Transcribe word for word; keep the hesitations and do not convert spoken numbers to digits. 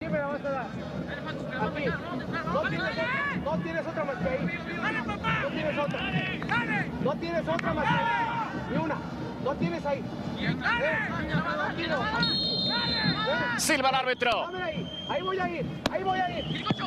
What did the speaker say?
me la vas a dar. Aquí. No tienes, no tienes otra más que ahí. No tienes otra. No tienes otra más que ahí. Ni una. No tienes ahí. Eh, no tienes. Silba el árbitro. Dame ahí. Ahí voy a ir. Ahí voy a ir.